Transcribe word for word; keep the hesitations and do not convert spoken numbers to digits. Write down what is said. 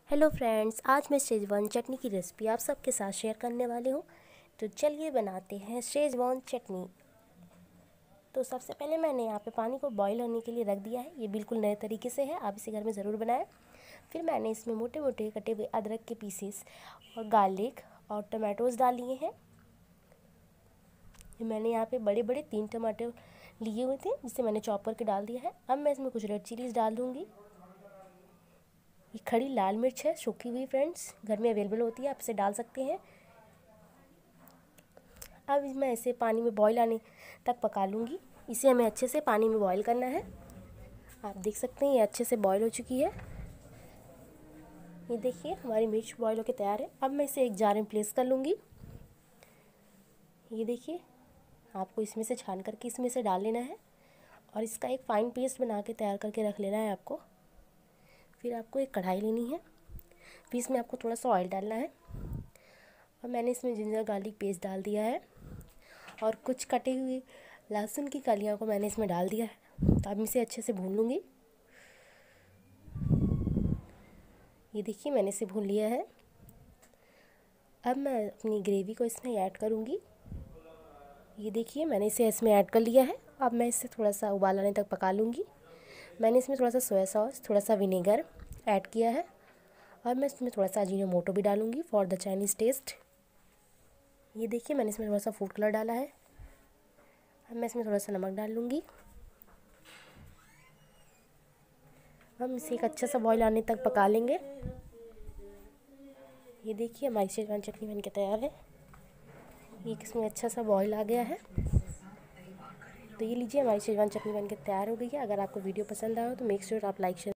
Hello friends, आज मैं Schezwan चटनी की रेसिपी आप सबके साथ शेयर करने वाली हूँ। तो चलिए बनाते हैं शेजवान चटनी। तो सबसे पहले मैंने यहाँ पे पानी को बॉईल होने के लिए रख दिया है। ये बिल्कुल नए तरीके से है, आप इसे घर में ज़रूर बनाएं। फिर मैंने इसमें मोटे मोटे कटे हुए अदरक के पीसेस और गार्लिक और टमाटोज़ डाल लिए हैं। मैंने यहाँ पे बड़े बड़े तीन टमाटर लिए हुए थे, जिसे मैंने चॉपर के डाल दिया है। अब मैं इसमें कुछ रेड चिलीज़ डाल दूँगी। ये खड़ी लाल मिर्च है, सूखी हुई, फ्रेंड्स घर में अवेलेबल होती है, आप इसे डाल सकते हैं। अब मैं इसे पानी में बॉईल आने तक पका लूँगी। इसे हमें अच्छे से पानी में बॉईल करना है। आप देख सकते हैं ये अच्छे से बॉईल हो चुकी है। ये देखिए हमारी मिर्च बॉईल होकर तैयार है। अब मैं इसे एक जार में प्लेस कर लूँगी। ये देखिए आपको इसमें से छान करके इसमें से डाल लेना है और इसका एक फ़ाइन पेस्ट बना के तैयार करके रख लेना है आपको। फिर आपको एक कढ़ाई लेनी है, फिर इसमें आपको थोड़ा सा ऑयल डालना है और मैंने इसमें जिंजर गार्लिक पेस्ट डाल दिया है और कुछ कटे हुए लहसुन की कलियों को मैंने इसमें डाल दिया है। तो अब इसे अच्छे से भून लूँगी। ये देखिए मैंने इसे भून लिया है। अब मैं अपनी ग्रेवी को इसमें ऐड करूँगी। ये देखिए मैंने इसे इसमें ऐड कर लिया है। अब मैं इसे थोड़ा सा उबाल आने तक पका लूँगी। मैंने इसमें थोड़ा सा सोया सॉस, थोड़ा सा विनेगर ऐड किया है और मैं इसमें थोड़ा सा अजीनोमोटो भी डालूँगी फॉर द चाइनीज़ टेस्ट। ये देखिए मैंने इसमें थोड़ा सा फूड कलर डाला है। अब मैं इसमें थोड़ा सा नमक डाल लूँगी। हम इसे एक अच्छा सा बॉईल आने तक पका लेंगे। ये देखिए हमारी शेजवान चटनी बनके तैयार है। ये इसमें अच्छा सा बॉईल आ गया है। तो ये लीजिए हमारी शेजवान चटनी बनके तैयार हो गई है। अगर आपको वीडियो पसंद आया हो तो मेक श्योर आप लाइक शेयर